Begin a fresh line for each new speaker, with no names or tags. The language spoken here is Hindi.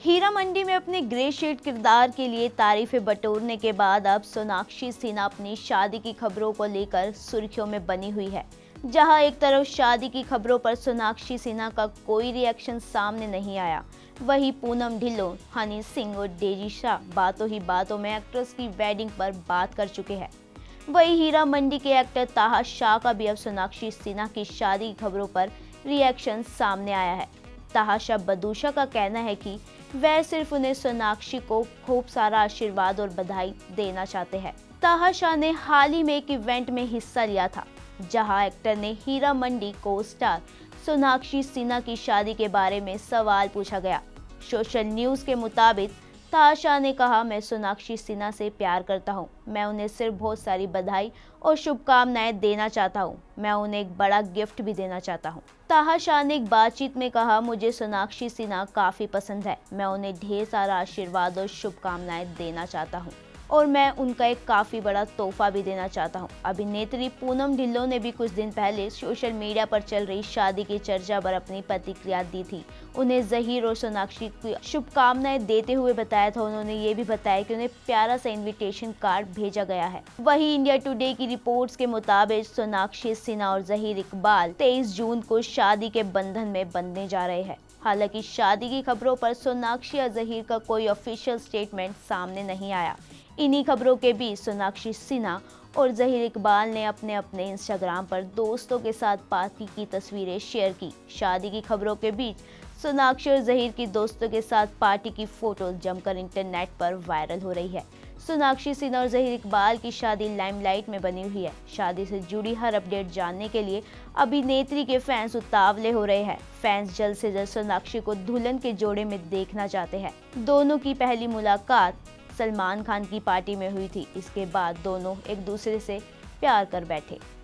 हीरा मंडी में अपने ग्रे शेड किरदार के लिए तारीफें बटोरने के बाद अब सोनाक्षी सिन्हा अपनी शादी की खबरों को लेकर सुर्खियों में बनी हुई है। जहां एक तरफ शादी की खबरों पर सोनाक्षी सिन्हा का कोई रिएक्शन सामने नहीं आया, वहीं पूनम ढिल्लों, हनी सिंह और डेजी शाह बातों ही बातों में एक्ट्रेस की वेडिंग पर बात कर चुके हैं। वहीं हीरा मंडी के एक्टर ताहा शाह का भी अब सोनाक्षी सिन्हा की शादी की खबरों पर रिएक्शन सामने आया है। ताहा शाह बदूशा का कहना है कि वह सिर्फ उन्हें सोनाक्षी को खूब सारा आशीर्वाद और बधाई देना चाहते हैं। ताहा शाह ने हाल ही में एक इवेंट में हिस्सा लिया था, जहां एक्टर ने हीरा मंडी को स्टार सोनाक्षी सिन्हा की शादी के बारे में सवाल पूछा गया। सोशल न्यूज के मुताबिक ताहा शाह ने कहा, मैं सोनाक्षी सिन्हा से प्यार करता हूं। मैं उन्हें सिर्फ बहुत सारी बधाई और शुभकामनाएं देना चाहता हूं। मैं उन्हें एक बड़ा गिफ्ट भी देना चाहता हूं। ताहा शाह ने एक बातचीत में कहा, मुझे सोनाक्षी सिन्हा काफ़ी पसंद है। मैं उन्हें ढेर सारा आशीर्वाद और शुभकामनाएं देना चाहता हूं और मैं उनका एक काफ़ी बड़ा तोहफा भी देना चाहता हूं। अभिनेत्री पूनम ढिल्लों ने भी कुछ दिन पहले सोशल मीडिया पर चल रही शादी की चर्चा पर अपनी प्रतिक्रिया दी थी। उन्हें ज़हीर और सोनाक्षी की शुभकामनाएं देते हुए बताया था। उन्होंने ये भी बताया कि उन्हें प्यारा सा इन्विटेशन कार्ड भेजा गया है। वहीं इंडिया टुडे की रिपोर्ट्स के मुताबिक सोनाक्षी सिन्हा और ज़हीर इकबाल 23 जून को शादी के बंधन में बंधने जा रहे हैं। हालांकि शादी की खबरों पर सोनाक्षी या ज़हीर का कोई ऑफिशियल स्टेटमेंट सामने नहीं आया। इन्हीं खबरों के बीच सोनाक्षी सिन्हा और ज़हीर इकबाल ने अपने इंस्टाग्राम पर दोस्तों के साथ पार्टी की तस्वीरें शेयर की। शादी की खबरों के बीच सोनाक्षी और ज़हीर की दोस्तों के साथ पार्टी की फोटो जमकर इंटरनेट पर वायरल हो रही है। सोनाक्षी सिन्हा और ज़हीर इकबाल की शादी लाइमलाइट में बनी हुई है। शादी से जुड़ी हर अपडेट जानने के लिए अभिनेत्री के फैंस उतावले हो रहे हैं। फैंस जल्द से जल्द सोनाक्षी को दुल्हन के जोड़े में देखना चाहते हैं। दोनों की पहली मुलाकात सलमान खान की पार्टी में हुई थी। इसके बाद दोनों एक दूसरे से प्यार कर बैठे।